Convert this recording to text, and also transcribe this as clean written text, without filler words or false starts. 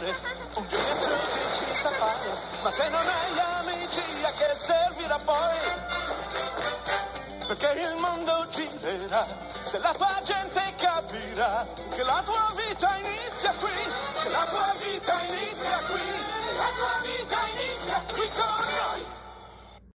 amore, un viaggio che ci sa fare, ma se non hai amici a che servirà poi? Perché il mondo girerà, se la tua gente capirà che la tua vita inizia qui, che la tua vita inizia qui, che la tua vita inizia qui con noi.